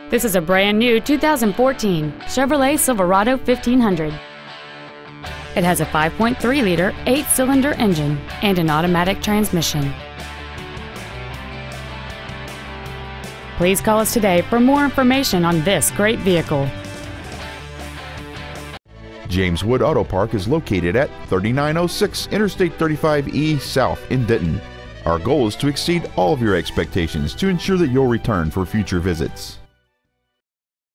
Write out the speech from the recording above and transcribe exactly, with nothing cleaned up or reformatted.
This is a brand new two thousand fourteen Chevrolet Silverado fifteen hundred. It has a five point three liter eight-cylinder engine and an automatic transmission. Please call us today for more information on this great vehicle. James Wood Auto Park is located at thirty-nine oh six Interstate thirty-five E South in Denton. Our goal is to exceed all of your expectations to ensure that you'll return for future visits.